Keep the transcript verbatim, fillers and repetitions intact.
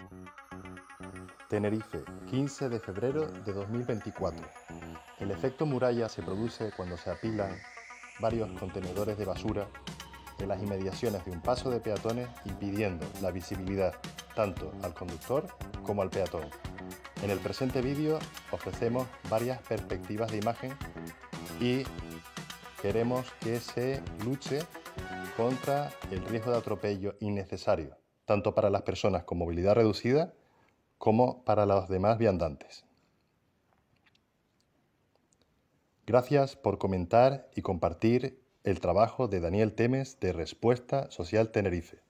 Tenerife, quince de febrero de dos mil veinticuatro. El efecto muralla se produce cuando se apilan varios contenedores de basura en las inmediaciones de un paso de peatones, impidiendo la visibilidad tanto al conductor como al peatón. En el presente vídeo ofrecemos varias perspectivas de imagen y queremos que se luche contra el riesgo de atropello innecesario, tanto para las personas con movilidad reducida como para los demás viandantes. Gracias por comentar y compartir el trabajo de Daniel Temes de Respuesta Social Tenerife.